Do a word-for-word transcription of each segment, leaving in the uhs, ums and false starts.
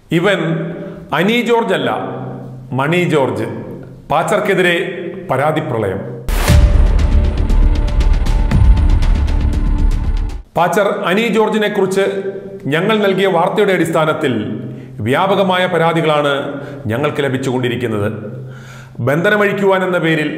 ഇവൻ അനി ജോർജ് അല്ല, മണി ജോർജ്. പാച്ചർക്കെതിരെ പരാതി പ്രളയം. പാച്ചർ അനി ജോർജിനെ കുറിച്ച് ഞങ്ങൾ നൽകിയ വാർത്തയുടെ അടിസ്ഥാനത്തിൽ വ്യാപകമായ പരാതികളാണ് ഞങ്ങൾക്ക് ലഭിച്ചുകൊണ്ടിരിക്കുന്നത്. ബന്ധനമഴിക്കുവാൻ എന്ന പേരിൽ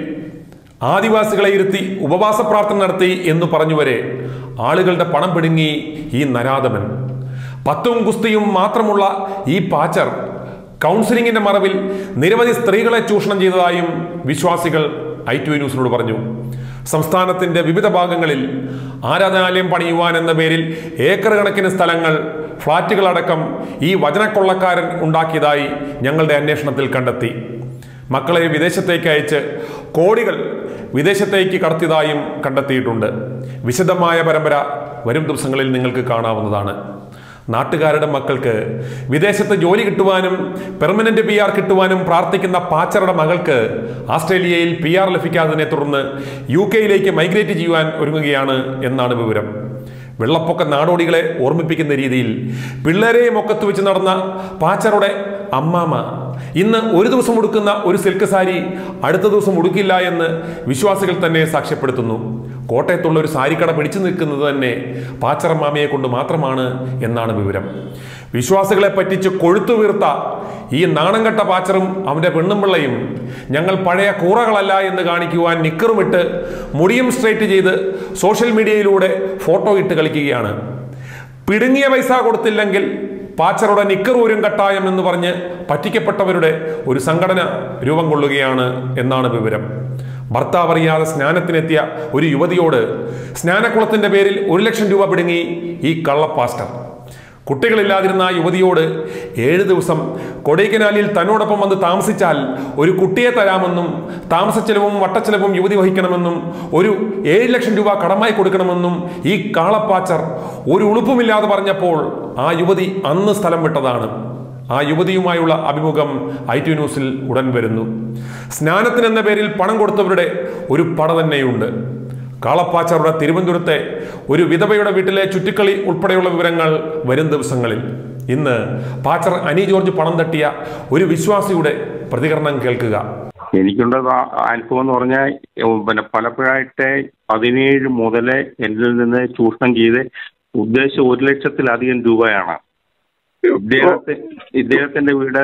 ആദിവാസികളെ ഇരുത്തി ഉപവാസ പ്രാർത്ഥന നടത്തി എന്ന് പറഞ്ഞുവരെ ആളുകളുടെ പണം പിടുങ്ങി ഈ നരാധമൻ. പത്തും ഗുസ്തിയും മാത്രമുള്ള ഈ പാച്ചർ കൗൺസിലിംഗിന്റെ മറവിൽ നിരവധി സ്ത്രീകളെ ചൂഷണം ചെയ്തതായും വിശ്വാസികൾ ഐ ടു ന്യൂസിനോട് പറഞ്ഞു. സംസ്ഥാനത്തിന്റെ വിവിധ ഭാഗങ്ങളിൽ ആരാധനാലയം പണിയുവാൻ എന്ന പേരിൽ ഏക്കർ കണക്കിന് സ്ഥലങ്ങൾ, ഫ്ളാറ്റുകളടക്കം ഈ വചനക്കൊള്ളക്കാരൻ ഉണ്ടാക്കിയതായി ഞങ്ങളുടെ അന്വേഷണത്തിൽ കണ്ടെത്തി. മക്കളെ വിദേശത്തേക്ക് അയച്ച് കോടികൾ വിദേശത്തേക്ക് കടത്തിയതായും കണ്ടെത്തിയിട്ടുണ്ട്. വിശദമായ പരമ്പര വരും ദിവസങ്ങളിൽ നിങ്ങൾക്ക് കാണാവുന്നതാണ്. നാട്ടുകാരുടെ മക്കൾക്ക് വിദേശത്ത് ജോലി കിട്ടുവാനും പെർമനന്റ് പി ആർ കിട്ടുവാനും പ്രാർത്ഥിക്കുന്ന പാച്ചറുടെ മകൾക്ക് ആസ്ട്രേലിയയിൽ പി ആർ ലഭിക്കാത്തതിനെ തുടർന്ന് യു കെയിലേക്ക് മൈഗ്രേറ്റ് ചെയ്യുവാൻ ഒരുങ്ങുകയാണ് എന്നാണ് വിവരം. വെള്ളപ്പൊക്ക നാടോടികളെ ഓർമ്മിപ്പിക്കുന്ന രീതിയിൽ പിള്ളേരെയും ഒക്കത്ത് വെച്ച് നടന്ന പാച്ചറുടെ അമ്മാമ ഇന്ന് ഒരു ദിവസം ഉടുക്കുന്ന ഒരു സിൽക്ക് സാരി അടുത്ത ദിവസം ഉടുക്കില്ല എന്ന് വിശ്വാസികൾ തന്നെ സാക്ഷ്യപ്പെടുത്തുന്നു. കോട്ടയത്തുള്ള ഒരു സാരിക്കട പിടിച്ചു നിൽക്കുന്നത് തന്നെ പാച്ചറമ്മാമയെ കൊണ്ട് മാത്രമാണ് എന്നാണ് വിവരം. വിശ്വാസികളെ പറ്റിച്ച് കൊഴുത്തു വീർത്ത ഈ നാണംകെട്ട പാച്ചറും അവന്റെ പെണ്ണും പിള്ളയും ഞങ്ങൾ പഴയ കൂറകളല്ല എന്ന് കാണിക്കുവാൻ നിക്കറുമിട്ട് മുടിയും സ്ട്രൈറ്റ് ചെയ്ത് സോഷ്യൽ മീഡിയയിലൂടെ ഫോട്ടോ ഇട്ട് കളിക്കുകയാണ്. പിടുങ്ങിയ പൈസ കൊടുത്തില്ലെങ്കിൽ പാച്ചറുടെ നിക്കറൂരും കട്ടായം എന്ന് പറഞ്ഞ് പറ്റിക്കപ്പെട്ടവരുടെ ഒരു സംഘടന രൂപം കൊള്ളുകയാണ് എന്നാണ് വിവരം. ഭർത്താവ് അറിയാതെ സ്നാനത്തിനെത്തിയ ഒരു യുവതിയോട് സ്നാനക്കുളത്തിന്റെ പേരിൽ ഒരു ലക്ഷം രൂപ പിടുങ്ങി ഈ കള്ളപ്പാസ്റ്റർ. കുട്ടികളില്ലാതിരുന്ന ആ യുവതിയോട് ഏഴ് ദിവസം കൊടൈക്കനാലിൽ തന്നോടൊപ്പം വന്ന് താമസിച്ചാൽ ഒരു കുട്ടിയെ തരാമെന്നും താമസച്ചെലവും വട്ടച്ചെലവും യുവതി വഹിക്കണമെന്നും ഒരു ഏഴ് ലക്ഷം രൂപ കടമായി കൊടുക്കണമെന്നും ഈ കാളപ്പാച്ചർ ഒരു ഉളുപ്പുമില്ലാതെ പറഞ്ഞപ്പോൾ ആ യുവതി അന്ന് സ്ഥലം വിട്ടതാണ്. ആ യുവതിയുമായുള്ള അഭിമുഖം ഐ ടു ന്യൂസിൽ ഉടൻ വരുന്നു. സ്നാനത്തിനെന്ന പേരിൽ പണം കൊടുത്തവരുടെ ഒരു പട തന്നെയുണ്ട്. കാളപ്പാച്ചറുടെ തിരുവനന്തപുരത്തെ ഒരു വിധവയുടെ വീട്ടിലെ ചുറ്റിക്കളി ഉൾപ്പെടെയുള്ള വിവരങ്ങൾ വരും ദിവസങ്ങളിൽ. ഇന്ന് പാച്ചർ അനി ജോർജ് പണം തട്ടിയ ഒരു വിശ്വാസിയുടെ പ്രതികരണം കേൾക്കുക. എനിക്കുണ്ട അനുഭവം എന്ന് പറഞ്ഞാൽ പിന്നെ പലപ്പോഴായിട്ട് പതിനേഴ് മുതല് എന്നിൽ നിന്ന് ചൂഷണം ചെയ്ത് ഉദ്ദേശം ഒരു ലക്ഷത്തിലധികം രൂപയാണ്. ഇദ്ദേഹത്തെ ഇദ്ദേഹത്തിന്റെ വീട്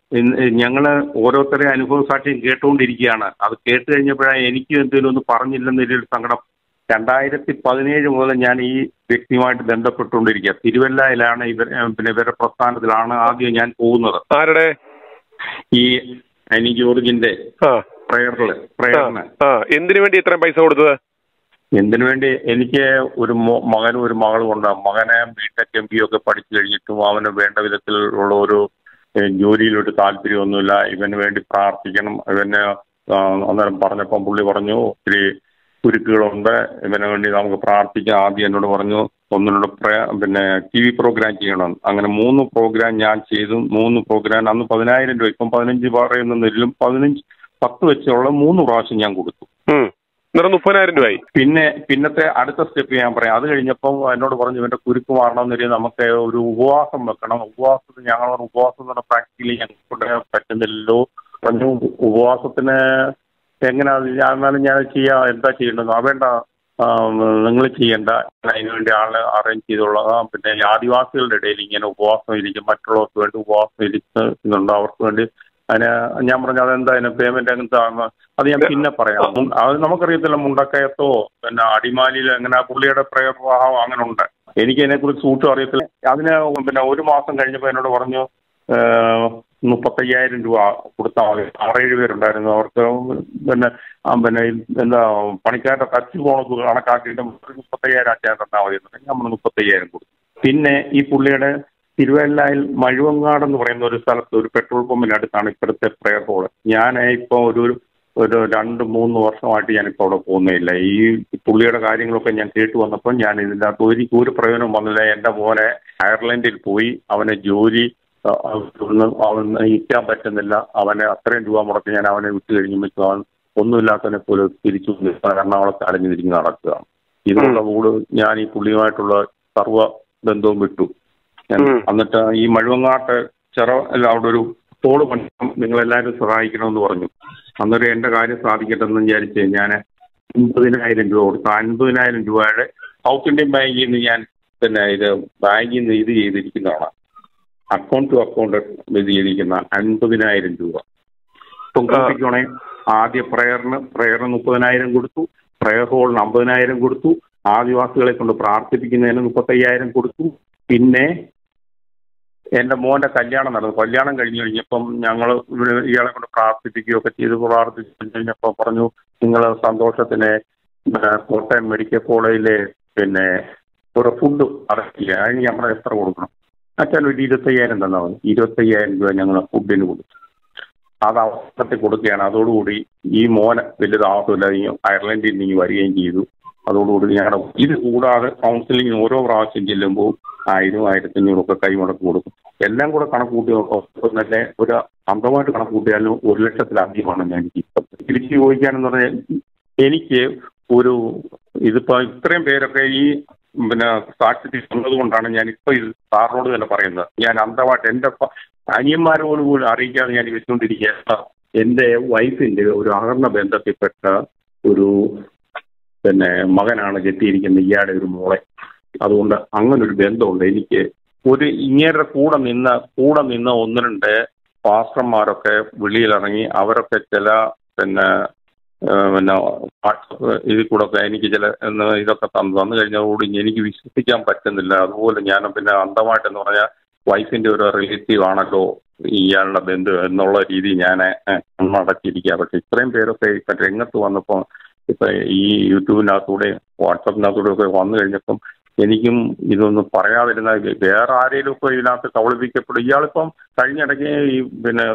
ഞങ്ങള് ഓരോരുത്തരുടെ അനുഭവ സാക്ഷ്യം കേട്ടുകൊണ്ടിരിക്കുകയാണ്. അത് കേട്ട് കഴിഞ്ഞപ്പോഴാണ് എനിക്ക് എന്തെങ്കിലും ഒന്ന് പറഞ്ഞില്ലെന്നൊരു സങ്കടം. രണ്ടായിരത്തി പതിനേഴ് മുതൽ ഞാൻ ഈ വ്യക്തിയുമായിട്ട് ബന്ധപ്പെട്ടുകൊണ്ടിരിക്കുക. തിരുവല്ലയിലാണ് ഇവർ പിന്നെ ഇവരുടെ പ്രസ്ഥാനത്തിലാണ് ആദ്യം ഞാൻ പോകുന്നത്. ആരുടെ? ഈ അനി ജോർജിന്റെ പ്രയറില് പ്രയറിന്. എന്തിനു വേണ്ടി ഇത്രയും പൈസ കൊടുത്തത്? എന്തിനു വേണ്ടി? എനിക്ക് ഒരു മകനും ഒരു മകളും ഉണ്ട്. മകനെ ബിടെക് എം ബി ഒക്കെ പഠിച്ചു കഴിഞ്ഞിട്ടും അവന് വേണ്ട വിധത്തിലുള്ള ഒരു ജോലിയിലൊരു താല്പര്യമൊന്നുമില്ല. ഇവന് വേണ്ടി പ്രാർത്ഥിക്കണം. ഇവന് അന്നേരം പറഞ്ഞപ്പം പുള്ളി പറഞ്ഞു ഒത്തിരി കുരുക്കുകളുണ്ട്, ഇവന് വേണ്ടി നമുക്ക് പ്രാർത്ഥിക്കാം. ആദ്യം എന്നോട് പറഞ്ഞു ഒന്നിനോട് പിന്നെ ടി വി പ്രോഗ്രാം ചെയ്യണം. അങ്ങനെ മൂന്ന് പ്രോഗ്രാം ഞാൻ ചെയ്തു. മൂന്ന് പ്രോഗ്രാം അന്ന് പതിനായിരം രൂപ, ഇപ്പം പതിനഞ്ച് പറയുന്നതിലും പതിനഞ്ച് പത്ത് വെച്ചുള്ള മൂന്ന് പ്രാവശ്യം ഞാൻ കൊടുത്തു. മുപ്പതിനായിരം രൂപയായി. പിന്നെ പിന്നത്തെ അടുത്ത സ്റ്റെപ്പ് ഞാൻ പറയാം. അത് കഴിഞ്ഞപ്പോൾ എന്നോട് പറഞ്ഞു ഇവന്റെ കുരുക്ക് മാറണമെന്നൊരു നമുക്ക് ഒരു ഉപവാസം വെക്കണം. ഉപവാസത്തിന് ഞങ്ങൾ ഉപവാസം എന്ന് പറഞ്ഞാൽ പ്രാക്ടിക്കലി ഞങ്ങൾക്ക് പറ്റുന്നില്ലല്ലോ. പറഞ്ഞു ഉപവാസത്തിന് എങ്ങനെയാ ഞാൻ എന്നാലും ഞാൻ ചെയ്യാം, എന്താ ചെയ്യേണ്ടത്? ആ വേണ്ട, നിങ്ങൾ ചെയ്യണ്ട, അതിനുവേണ്ടി ആളെ അറേഞ്ച് ചെയ്തോളാം. പിന്നെ ആദിവാസികളുടെ ഇടയിൽ ഇങ്ങനെ ഉപവാസം ഇരിക്കും, മറ്റുള്ളവർക്ക് വേണ്ടി ഉപവാസം ഇരിക്കുന്നുണ്ട്, അവർക്ക് വേണ്ടി. അതിന് ഞാൻ പറഞ്ഞു അതെന്താ അതിന് പേയ്മെന്റ് എന്താണെന്ന് അത് ഞാൻ പിന്നെ പറയാം. അത് നമുക്കറിയത്തില്ല. മുണ്ടക്കയത്തോ പിന്നെ അടിമാലിയിലോ എങ്ങനെ പുള്ളിയുടെ പ്രയർവാഹം അങ്ങനെ ഉണ്ട്. എനിക്ക് അതിനെക്കുറിച്ച് സൂട്ടും അറിയത്തില്ല. അതിന് പിന്നെ ഒരു മാസം കഴിഞ്ഞപ്പോൾ എന്നോട് പറഞ്ഞു മുപ്പത്തയ്യായിരം രൂപ കൊടുത്താൽ മതി. ആറേഴ് പേരുണ്ടായിരുന്നു. അവർക്ക് പിന്നെ പിന്നെ എന്താ പണിക്കാരുടെ ടച്ച് പോണക്ക് കണക്കാക്കിയിട്ട് മുപ്പത്തയ്യായിരം അച്ഛൻ തന്നാൽ മതി എന്നുണ്ടെങ്കിൽ നമ്മൾ മുപ്പത്തയ്യായിരം കൊടുത്തു. പിന്നെ ഈ പുള്ളിയുടെ തിരുവല്ലയിൽ മഴുവങ്ങാട് എന്ന് പറയുന്ന ഒരു സ്ഥലത്ത് ഒരു പെട്രോൾ പമ്പിനടുത്താണ് ഇപ്പോഴത്തെ പ്രയർ ഹോൾ. ഞാൻ ഇപ്പോൾ ഒരു ഒരു രണ്ട് മൂന്ന് വർഷമായിട്ട് ഞാനിപ്പോൾ അവിടെ പോകുന്നില്ല. ഈ പുള്ളിയുടെ കാര്യങ്ങളൊക്കെ ഞാൻ കേട്ടു വന്നപ്പോൾ ഞാൻ ഇതിൻ്റെ അകത്ത് ഒരു ഒരു പ്രയോജനം വന്നില്ല. എൻ്റെ മോനെ അയർലൻഡിൽ പോയി അവനെ ജോലി അവൻ നിൽക്കാൻ പറ്റുന്നില്ല. അവനെ അത്രയും രൂപ മുടക്കി ഞാൻ അവനെ വിട്ടു കഴിഞ്ഞപ്പോൾ അവൻ ഒന്നുമില്ലാത്തവനെ പോലെ തിരിച്ചു എറണാകുളത്ത് അലഞ്ഞു തിരിഞ്ഞ് നടക്കുകയാണ്. ഇതിനുള്ള കൂട് ഞാൻ ഈ പുള്ളിയുമായിട്ടുള്ള സർവ്വ ബന്ധവും വിട്ടു. എന്നിട്ട് ഈ മഴുവങ്ങാട്ട് ചെറ അല്ല അവിടെ ഒരു തോട് പണിയാൻ നിങ്ങളെല്ലാവരും സഹായിക്കണമെന്ന് പറഞ്ഞു. അന്നേരം എൻ്റെ കാര്യം സാധിക്കട്ടെ എന്ന് വിചാരിച്ച് ഞാൻ അൻപതിനായിരം രൂപ കൊടുത്തു. അൻപതിനായിരം രൂപയുടെ സൗത്ത് ഇന്ത്യൻ ബാങ്കിൽ നിന്ന് ഞാൻ പിന്നെ ഇത് ബാങ്കിൽ നിന്ന് ഇത് ചെയ്തിരിക്കുന്നതാണ്, അക്കൗണ്ട് ടു അക്കൗണ്ട് ഇത് ചെയ്തിരിക്കുന്ന അൻപതിനായിരം രൂപ. ഇപ്പം കൂട്ടിക്കോണേ, ആദ്യ പ്രയറിന് പ്രയറിന് മുപ്പതിനായിരം കൊടുത്തു, പ്രയർ ഹോളിന് അമ്പതിനായിരം കൊടുത്തു, ആദിവാസികളെ കൊണ്ട് പ്രാർത്ഥിപ്പിക്കുന്നതിന് മുപ്പത്തയ്യായിരം കൊടുത്തു. പിന്നെ എൻ്റെ മോൻ്റെ കല്യാണം നടന്നു. കല്യാണം കഴിഞ്ഞ് കഴിഞ്ഞപ്പം ഞങ്ങൾ ഇയാളെ കൊണ്ട് പ്രാർത്ഥിപ്പിക്കുകയൊക്കെ ചെയ്ത് പ്രാർത്ഥിച്ചു കഴിഞ്ഞപ്പോൾ പറഞ്ഞു, നിങ്ങൾ സന്തോഷത്തിന് കോട്ടയം മെഡിക്കൽ കോളേജിലെ പിന്നെ ഒരു ഫുഡ് അറേഞ്ച് ചെയ്യുക, അതിന് ഞങ്ങൾ എത്ര കൊടുക്കണം? അച്ഛൻ ഒരു ഇരുപത്തയ്യായിരം തന്നാൽ മതി. ഇരുപത്തയ്യായിരം രൂപ ഞങ്ങൾ ഫുഡിന് കൊടുത്തു. അത് അവസരത്തിൽ കൊടുക്കുകയാണ്. അതോടുകൂടി ഈ മോന് വലിയ താമസമില്ല, ഈ അയർലൻഡിൽ നിന്ന് വരികയും ചെയ്തു. അതോടുകൂടി ഞങ്ങളുടെ ഇത് കൂടാതെ കൗൺസിലിങ്ങിന് ഓരോ പ്രാവശ്യം ചെല്ലുമ്പോൾ ആയിരം ആയിരത്തി അഞ്ഞൂറൊക്കെ കൈമുടക്ക് കൊടുക്കും. എല്ലാം കൂടെ കണക്ക് കൂട്ടി നോക്കാം, തന്നെ ഒരു അന്തമായിട്ട് കണക്ക് കൂട്ടിയാലും ഒരു ലക്ഷത്തിലധികമാണ് ഞാൻ ഇപ്പം തിരിച്ചു ചോദിക്കാനെന്ന് പറഞ്ഞാൽ എനിക്ക് ഒരു ഇതിപ്പോൾ ഇത്രയും പേരൊക്കെ ഈ പിന്നെ സാക്ഷ്യത്തിൽ വന്നത് കൊണ്ടാണ് ഞാൻ ഇപ്പോൾ ഇത് സാറിനോട് തന്നെ പറയുന്നത്. ഞാൻ അന്തമായിട്ട് എൻ്റെ അനിയന്മാരോട് പോലും അറിയിക്കാതെ ഞാൻ വെച്ചുകൊണ്ടിരിക്കുക. എൻ്റെ വൈഫിൻ്റെ ഒരു അകർന്ന ബന്ധത്തിൽപ്പെട്ട ഒരു പിന്നെ മകനാണ് കെട്ടിയിരിക്കുന്ന ഇയാളുടെ ഒരു മോളെ. അതുകൊണ്ട് അങ്ങനൊരു ബന്ധമുണ്ട് എനിക്ക്. ഒരു ഇങ്ങേരുടെ കൂടെ നിന്ന് കൂടെ നിന്ന് ഒന്ന് രണ്ട് പാസ്റ്റർമാരൊക്കെ വെളിയിലിറങ്ങി അവരൊക്കെ ചില പിന്നെ പിന്നെ വാട്സപ്പ് ഇതിൽ കൂടെ ഒക്കെ എനിക്ക് ചില ഇതൊക്കെ തന്നു തന്നു കഴിഞ്ഞതോടുകൂടി എനിക്ക് വിശ്വസിക്കാൻ പറ്റുന്നില്ല. അതുപോലെ ഞാൻ പിന്നെ അന്ധമായിട്ടെന്ന് പറഞ്ഞാൽ വൈഫിൻ്റെ ഒരു റിലേറ്റീവ് ആണല്ലോ ഇയാളുടെ ബന്ധു എന്നുള്ള രീതി ഞാൻ അടച്ചിരിക്കുക. പക്ഷെ ഇത്രയും പേരൊക്കെ ഇപ്പം രംഗത്ത് വന്നപ്പോൾ ഇപ്പം ഈ യൂട്യൂബിനകത്തൂടെ വാട്സപ്പിനകത്തൂടെ ഒക്കെ വന്നു കഴിഞ്ഞപ്പം എനിക്കും ഇതൊന്നും പറയാതിരുന്ന വേറെ ആരെങ്കിലും ഒക്കെ ഇതിനകത്ത് കബളിപ്പിക്കപ്പെടും. ഇയാളിപ്പം കഴിഞ്ഞിടയ്ക്ക് ഈ പിന്നെ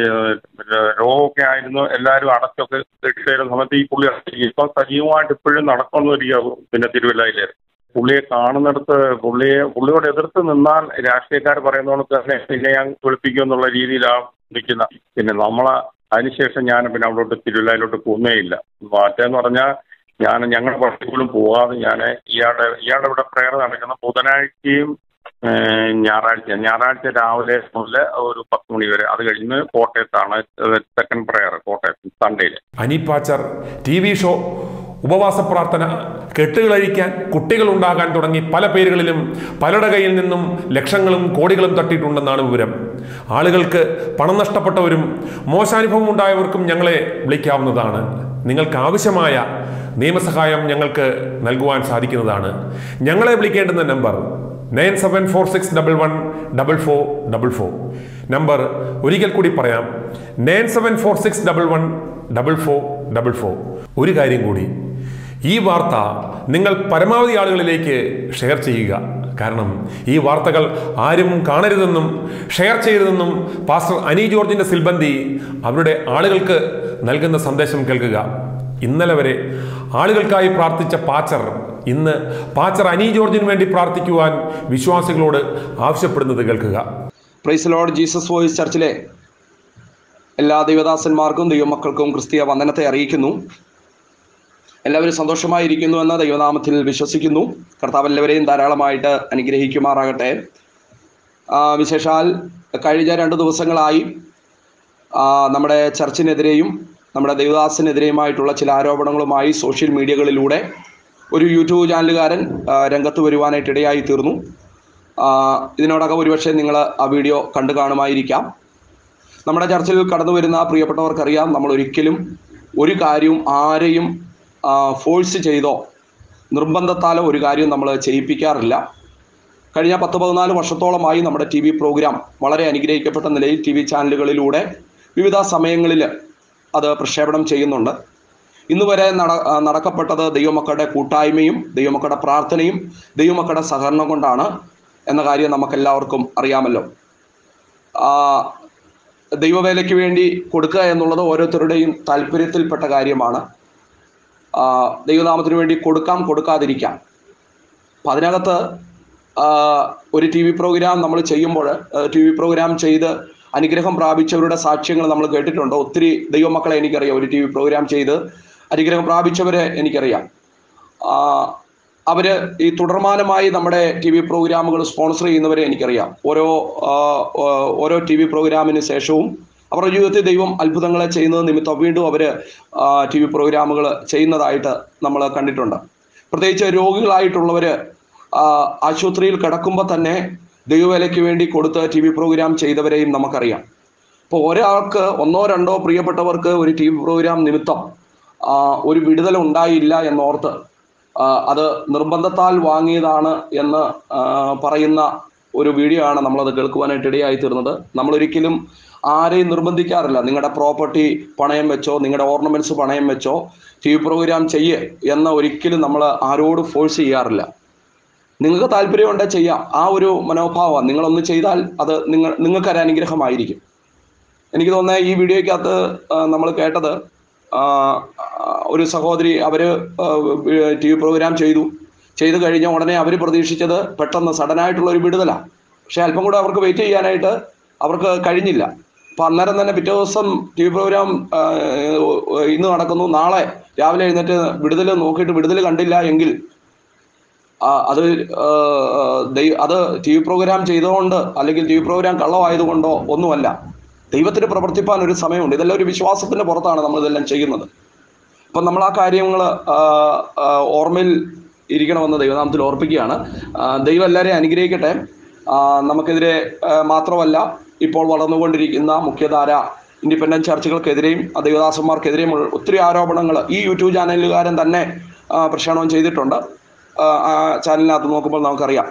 രോഗമൊക്കെ ആയിരുന്നു, എല്ലാവരും അടച്ചൊക്കെ രക്ഷയുടെ സമയത്ത് ഈ പുള്ളി അടച്ചിരിക്കും. ഇപ്പം സജീവമായിട്ട് ഇപ്പോഴും നടക്കുന്നൊരു പിന്നെ തിരുവല്ലയിലെ പുള്ളിയെ കാണുന്നിടത്ത് പുള്ളിയെ പുള്ളിയോട് എതിർത്ത് നിന്നാൽ രാഷ്ട്രീയക്കാർ പറയുന്നതുകൊണ്ട് തന്നെ പിന്നെ ഞാൻ വിളിപ്പിക്കുമെന്നുള്ള രീതിയിലാണ് നിൽക്കുന്ന. പിന്നെ നമ്മളെ അതിനുശേഷം ഞാൻ പിന്നെ അവിടോട്ട് തിരുവല്ലയിലോട്ട് പോകുന്നേയില്ല. മാറ്റേന്ന് പറഞ്ഞാൽ ഞാൻ ഞങ്ങളുടെ പള്ളിയിലും പോകാതെ ഞാൻ ഇയാളുടെ ഇയാളുടെ ഇവിടെ പ്രയർ നടക്കുന്ന ബുധനാഴ്ചയും ഞായറാഴ്ച ഞായറാഴ്ച രാവിലെ മുതൽ ഒരു പത്ത് മണി വരെ, അത് കഴിഞ്ഞ് കോട്ടയത്താണ് സെക്കൻഡ് പ്രയർ, കോട്ടയത്ത് സൺഡേയിൽ. അനി പാച്ചർ ടി വി ഷോ, ഉപവാസ പ്രാർത്ഥന, കെട്ടുകളഴിക്കാൻ, കുട്ടികൾ ഉണ്ടാകാൻ തുടങ്ങി പല പേരുകളിലും പലരുടെ കയ്യിൽ നിന്നും ലക്ഷങ്ങളും കോടികളും തട്ടിയിട്ടുണ്ടെന്നാണ് വിവരം. ആളുകൾക്ക് പണം നഷ്ടപ്പെട്ടവരും മോശാനുഭവം ഉണ്ടായവർക്കും ഞങ്ങളെ വിളിക്കാവുന്നതാണ്. നിങ്ങൾക്ക് ആവശ്യമായ നിയമസഹായം ഞങ്ങൾക്ക് നൽകുവാൻ സാധിക്കുന്നതാണ്. ഞങ്ങളെ വിളിക്കേണ്ടുന്ന number nine seven four six double one double four double four. Number ഒരിക്കൽ കൂടി പറയാം, nine seven four six double one double four double four. ഒരു കാര്യം കൂടി, ഈ വാർത്ത നിങ്ങൾ പരമാവധി ആളുകളിലേക്ക് ഷെയർ ചെയ്യുക. കാരണം ഈ വാർത്തകൾ ആരും കാണരുതെന്നും ഷെയർ ചെയ്യരുതെന്നും പാസ്റ്റർ അനി ജോർജിൻ്റെ സിൽബന്തി അവരുടെ ആളുകൾക്ക് നൽകുന്ന സന്ദേശം കേൾക്കുക. ഇന്നലെ വരെ ആളുകൾക്കായി പ്രാർത്ഥിച്ച പാച്ചർ ഇന്ന് പാച്ചർ അനി ജോർജിന് വേണ്ടി പ്രാർത്ഥിക്കുവാൻ വിശ്വാസികളോട് ആവശ്യപ്പെടുന്നത് കേൾക്കുക. Praise Lord. ജീസസ് വോയിസ് ചർച്ചിലെ എല്ലാ ദൈവദാസന്മാർക്കും ദൈവമക്കൾക്കും ക്രിസ്തീയ വന്ദനത്തെ അറിയിക്കുന്നു. എല്ലാവരും സന്തോഷമായിരിക്കുന്നു എന്ന ദൈവനാമത്തിൽ വിശ്വസിക്കുന്നു. കർത്താവ് എല്ലാവരെയും ധാരാളമായിട്ട് അനുഗ്രഹിക്കുമാറാകട്ടെ. വിശേഷാൽ കഴിഞ്ഞ രണ്ട് ദിവസങ്ങളായി നമ്മുടെ ചർച്ചിനെതിരെയും നമ്മുടെ ദൈവദാസനെതിരെയുമായിട്ടുള്ള ചില ആരോപണങ്ങളുമായി സോഷ്യൽ മീഡിയകളിലൂടെ ഒരു യൂട്യൂബ് ചാനലുകാരൻ രംഗത്ത് വരുവാനായിട്ട് ഇടയായി തീർന്നു. ഇതിനോടകം ഒരുപക്ഷെ നിങ്ങൾ ആ വീഡിയോ കണ്ടു കാണുമായിരിക്കാം. നമ്മുടെ ചർച്ചിൽ കടന്നു വരുന്ന പ്രിയപ്പെട്ടവർക്കറിയാം, നമ്മൾ ഒരിക്കലും ഒരു കാര്യവും ആരെയും ഫോഴ്സ് ചെയ്തോ നിർബന്ധത്താലോ ഒരു കാര്യം നമ്മൾ ചെയ്യിപ്പിക്കാറില്ല. കഴിഞ്ഞ പത്ത് പതിനാല് വർഷത്തോളമായി നമ്മുടെ ടി വി പ്രോഗ്രാം വളരെ അനുഗ്രഹിക്കപ്പെട്ട നിലയിൽ ടി വി ചാനലുകളിലൂടെ വിവിധ സമയങ്ങളിൽ അത് പ്രക്ഷേപണം ചെയ്യുന്നുണ്ട്. ഇന്ന് വരെ നട നടക്കപ്പെട്ടത് ദൈവമക്കളുടെ കൂട്ടായ്മയും ദൈവമക്കളുടെ പ്രാർത്ഥനയും ദൈവമക്കളുടെ സഹകരണം കൊണ്ടാണ് എന്ന കാര്യം നമുക്കെല്ലാവർക്കും അറിയാമല്ലോ. ദൈവവേലയ്ക്ക് വേണ്ടി കൊടുക്കുക എന്നുള്ളത് ഓരോരുത്തരുടെയും താല്പര്യത്തിൽപ്പെട്ട കാര്യമാണ്. ദൈവനാമത്തിന് വേണ്ടി കൊടുക്കാം, കൊടുക്കാതിരിക്കാം. അപ്പം അതിനകത്ത് ഒരു ടി വി പ്രോഗ്രാം നമ്മൾ ചെയ്യുമ്പോൾ ടി വി പ്രോഗ്രാം ചെയ്ത് അനുഗ്രഹം പ്രാപിച്ചവരുടെ സാക്ഷ്യങ്ങൾ നമ്മൾ കേട്ടിട്ടുണ്ട്. ഒത്തിരി ദൈവമക്കളെ എനിക്കറിയാം, ഒരു ടി വി പ്രോഗ്രാം ചെയ്ത് അനുഗ്രഹം പ്രാപിച്ചവരെ എനിക്കറിയാം. അവർ ഈ തുടർമാനമായി നമ്മുടെ ടി വി പ്രോഗ്രാമുകൾ സ്പോൺസർ ചെയ്യുന്നവരെ എനിക്കറിയാം. ഓരോ ഓരോ ടി വി പ്രോഗ്രാമിന് ശേഷവും അവരുടെ ജീവിതത്തിൽ ദൈവം അത്ഭുതങ്ങളെ ചെയ്യുന്നത് നിമിത്തം വീണ്ടും അവർ ടി വി പ്രോഗ്രാമുകൾ ചെയ്യുന്നതായിട്ട് നമ്മൾ കണ്ടിട്ടുണ്ട്. പ്രത്യേകിച്ച് രോഗികളായിട്ടുള്ളവർ ആശുപത്രിയിൽ കിടക്കുമ്പോൾ തന്നെ ദൈവവേലയ്ക്ക് വേണ്ടി കൊടുത്ത് ടി വി പ്രോഗ്രാം ചെയ്തവരെയും നമുക്കറിയാം. അപ്പോൾ ഒരാൾക്ക് ഒന്നോ രണ്ടോ പ്രിയപ്പെട്ടവർക്ക് ഒരു ടി വി പ്രോഗ്രാം നിമിത്തം ഒരു വിടുതൽ ഉണ്ടായില്ല എന്നോർത്ത് അത് നിർബന്ധത്താൽ വാങ്ങിയതാണ് എന്ന് പറയുന്ന ഒരു വീഡിയോ ആണ് നമ്മളത് കേൾക്കുവാനായിട്ട് ഇടയായി തീർന്നത്. നമ്മളൊരിക്കലും ആരെയും നിർബന്ധിക്കാറില്ല. നിങ്ങളുടെ പ്രോപ്പർട്ടി പണയം വെച്ചോ നിങ്ങളുടെ ഓർണമെന്റ്സ് പണയം വെച്ചോ ടി വി പ്രോഗ്രാം ചെയ്യേ എന്ന് ഒരിക്കലും നമ്മൾ ആരോട് ഫോഴ്സ് ചെയ്യാറില്ല. നിങ്ങൾക്ക് താല്പര്യമുണ്ടെങ്കിൽ ചെയ്യാം. ആ ഒരു മനോഭാവം നിങ്ങളൊന്ന് ചെയ്താൽ അത് നിങ്ങൾ നിങ്ങൾക്കൊരു അനുഗ്രഹമായിരിക്കും. എനിക്ക് തോന്നുന്നത് ഈ വീഡിയോയ്ക്കകത്ത് നമ്മൾ കേട്ടത് ഒരു സഹോദരി അവർ ടി വി പ്രോഗ്രാം ചെയ്തു ചെയ്തു കഴിഞ്ഞ ഉടനെ അവർ പ്രതീക്ഷിച്ചത് പെട്ടെന്ന് സഡനായിട്ടുള്ള ഒരു വിടുതലാണ്. പക്ഷെ അല്പം കൂടെ അവർക്ക് വെയിറ്റ് ചെയ്യാനായിട്ട് അവർക്ക് കഴിഞ്ഞില്ല. അപ്പം അന്നേരം തന്നെ പിറ്റേ ദിവസം ടി വി പ്രോഗ്രാം ഇന്ന് നടക്കുന്നു, നാളെ രാവിലെ എഴുന്നേറ്റ് വിടുതൽ നോക്കിയിട്ട് വിടുതൽ കണ്ടില്ല എങ്കിൽ അത് അത് ടി വി പ്രോഗ്രാം ചെയ്തുകൊണ്ട് അല്ലെങ്കിൽ ടി വി പ്രോഗ്രാം കള്ളമായതുകൊണ്ടോ ഒന്നുമല്ല. ദൈവത്തിന് പ്രവർത്തിപ്പാൻ ഒരു സമയമുണ്ട്. ഇതെല്ലാം ഒരു വിശ്വാസത്തിൻ്റെ പുറത്താണ് നമ്മളിതെല്ലാം ചെയ്യുന്നത്. അപ്പം നമ്മൾ ആ കാര്യങ്ങൾ ഓർമ്മയിൽ ഇരിക്കണമെന്ന് ദൈവനാമത്തിൽ ഓർപ്പിക്കുകയാണ്. ദൈവം എല്ലാവരെയും അനുഗ്രഹിക്കട്ടെ. നമുക്കെതിരെ മാത്രമല്ല ഇപ്പോൾ വളർന്നുകൊണ്ടിരിക്കുന്ന മുഖ്യധാര ഇൻഡിപെൻഡൻറ്റ് ചർച്ചുകൾക്കെതിരെയും ദൈവദാസന്മാർക്കെതിരെയും ഒത്തിരി ആരോപണങ്ങൾ ഈ യൂട്യൂബ് ചാനലുകാരൻ തന്നെ പ്രക്ഷേപണം ചെയ്തിട്ടുണ്ട്. ആ ചാനലിനകത്ത് നോക്കുമ്പോൾ നമുക്കറിയാം.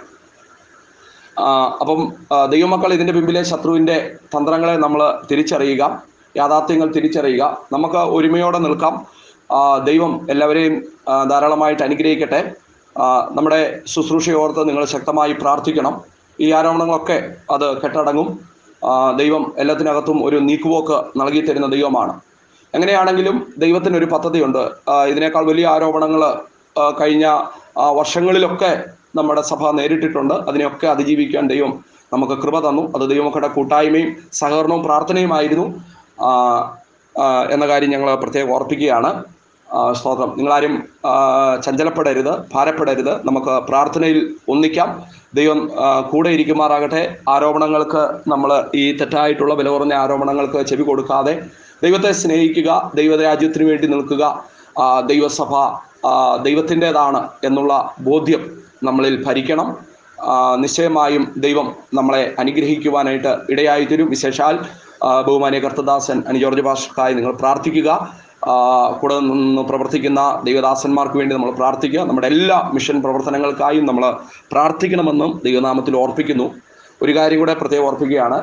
അപ്പം ദൈവമക്കൾ ഇതിൻ്റെ പിമ്പിലെ ശത്രുവിൻ്റെ തന്ത്രങ്ങളെ നമ്മൾ തിരിച്ചറിയുക, യാഥാർത്ഥ്യങ്ങൾ തിരിച്ചറിയുക. നമുക്ക് ഒരുമയോടെ നിൽക്കാം. ദൈവം എല്ലാവരെയും ധാരാളമായിട്ട് അനുഗ്രഹിക്കട്ടെ. നമ്മുടെ ശുശ്രൂഷയോർത്ത് നിങ്ങൾ ശക്തമായി പ്രാർത്ഥിക്കണം. ഈ ആരോപണങ്ങളൊക്കെ അത് കെട്ടടങ്ങും. ദൈവം എല്ലാത്തിനകത്തും ഒരു നീക്കുപോക്ക് നൽകി തരുന്ന ദൈവമാണ്. എങ്ങനെയാണെങ്കിലും ദൈവത്തിനൊരു പദ്ധതിയുണ്ട്. ഇതിനേക്കാൾ വലിയ ആരോപണങ്ങൾ കഴിഞ്ഞ വർഷങ്ങളിലൊക്കെ നമ്മുടെ സഭ നേരിട്ടിട്ടുണ്ട്. അതിനെയൊക്കെ അതിജീവിക്കാൻ ദൈവം നമുക്ക് കൃപ തന്നു. അത് ദൈവമക്കളുടെ കൂട്ടായ്മയും സഹകരണവും പ്രാർത്ഥനയുമായിരുന്നു എന്ന കാര്യം ഞങ്ങൾ പ്രത്യേകം ഓർപ്പിക്കുകയാണ്. സ്തോത്രം. നിങ്ങളാരും ചഞ്ചലപ്പെടരുത്, ഭാരപ്പെടരുത്. നമുക്ക് പ്രാർത്ഥനയിൽ ഒന്നിക്കാം. ദൈവം കൂടെ ഇരിക്കുമാറാകട്ടെ. ആരോപണങ്ങൾക്ക് നമ്മൾ ഈ തെറ്റായിട്ടുള്ള വില കുറഞ്ഞ ആരോപണങ്ങൾക്ക് ചെവി കൊടുക്കാതെ ദൈവത്തെ സ്നേഹിക്കുക, ദൈവരാജ്യത്തിന് വേണ്ടി നിൽക്കുക. ദൈവസഭ ദൈവത്തിൻ്റെതാണ് എന്നുള്ള ബോധ്യം നമ്മളിൽ ഭരിക്കണം. നിശ്ചയമായും ദൈവം നമ്മളെ അനുഗ്രഹിക്കുവാനായിട്ട് ഇടയായി തരും. വിശേഷാൽ ബഹുമാന്യ കർത്തദാസൻ അനു ജോർജ് പാസ്റ്റർക്കായി നിങ്ങൾ പ്രാർത്ഥിക്കുക. കൂടെ നിന്ന് പ്രവർത്തിക്കുന്ന ദൈവദാസന്മാർക്ക് വേണ്ടി നമ്മൾ പ്രാർത്ഥിക്കുക. നമ്മുടെ എല്ലാ മിഷൻ പ്രവർത്തനങ്ങൾക്കായും നമ്മൾ പ്രാർത്ഥിക്കണമെന്നും ദൈവനാമത്തിൽ ഓർപ്പിക്കുന്നു. ഒരു കാര്യം കൂടെ പ്രത്യേകം ഓർപ്പിക്കുകയാണ്.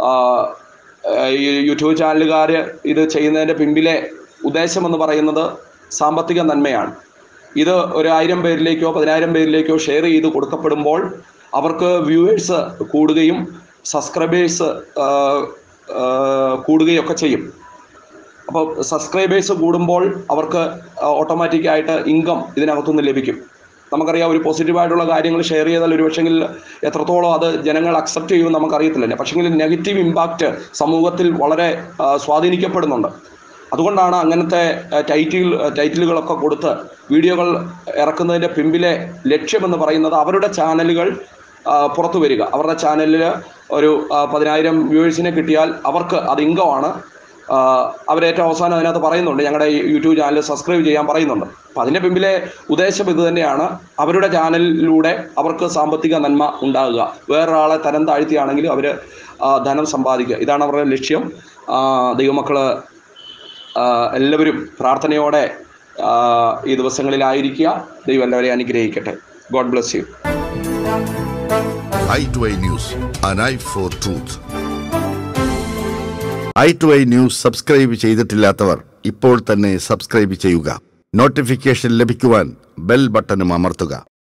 ഈ യൂട്യൂബ് ചാനലുകാർ ഇത് ചെയ്യുന്നതിൻ്റെ പിമ്പിലെ ഉദ്ദേശമെന്ന് പറയുന്നത് സാമ്പത്തിക നന്മയാണ്. ഇത് ഒരു ആയിരം പേരിലേക്കോ പതിനായിരം പേരിലേക്കോ ഷെയർ ചെയ്ത് കൊടുക്കപ്പെടുമ്പോൾ അവർക്ക് വ്യൂവേഴ്സ് കൂടുകയും സബ്സ്ക്രൈബേഴ്സ് കൂടുകയൊക്കെ ചെയ്യും. അപ്പോൾ സബ്സ്ക്രൈബേഴ്സ് കൂടുമ്പോൾ അവർക്ക് ഓട്ടോമാറ്റിക്കായിട്ട് ഇൻകം ഇതിനകത്തുനിന്ന് ലഭിക്കും. നമുക്കറിയാം, ഒരു പോസിറ്റീവായിട്ടുള്ള കാര്യങ്ങൾ ഷെയർ ചെയ്താൽ ഒരു പക്ഷെങ്കിൽ എത്രത്തോളം അത് ജനങ്ങൾ അക്സെപ്റ്റ് ചെയ്യുമെന്ന് നമുക്കറിയത്തില്ല. പക്ഷെങ്കിൽ നെഗറ്റീവ് ഇമ്പാക്റ്റ് സമൂഹത്തിൽ വളരെ സ്വാധീനിക്കപ്പെടുന്നുണ്ട്. അതുകൊണ്ടാണ് അങ്ങനത്തെ ടൈറ്റിൽ ടൈറ്റിലുകളൊക്കെ കൊടുത്ത് വീഡിയോകൾ ഇറക്കുന്നതിൻ്റെ പിമ്പിലെ ലക്ഷ്യമെന്ന് പറയുന്നത് അവരുടെ ചാനലുകൾ പുറത്തു വരിക. അവരുടെ ചാനലിൽ ഒരു പതിനായിരം വ്യൂവേഴ്സിനെ കിട്ടിയാൽ അവർക്ക് അത് ഇൻകമാണ്. അവരേറ്റവും അവസാനം അതിനകത്ത് പറയുന്നുണ്ട്, ഞങ്ങളുടെ യൂട്യൂബ് ചാനൽ സബ്സ്ക്രൈബ് ചെയ്യാൻ പറയുന്നുണ്ട്. അപ്പം അതിൻ്റെ പിമ്പിലെ ഉദ്ദേശം ഇത് തന്നെയാണ്. അവരുടെ ചാനലിലൂടെ അവർക്ക് സാമ്പത്തിക നന്മ ഉണ്ടാകുക, വേറൊരാളെ തരം താഴ്ത്തിയാണെങ്കിലും അവർ ധനം സമ്പാദിക്കുക. ഇതാണ് അവരുടെ ലക്ഷ്യം. ദൈവമക്കൾ എല്ലാവരും പ്രാർത്ഥനയോടെ ഈ ദിവസങ്ങളിലായിരിക്കുക. ദൈവം എല്ലാവരെയും അനുഗ്രഹിക്കട്ടെ. God bless you. Eye to eye news, an eye for truth. Eye to eye news subscribe ചെയ്തിട്ടില്ലാത്തവർ ഇപ്പോൾ തന്നെ സബ്സ്ക്രൈബ് ചെയ്യുക. നോട്ടിഫിക്കേഷൻ ലഭിക്കുവാൻ ബെൽ ബട്ടണും അമർത്തുക.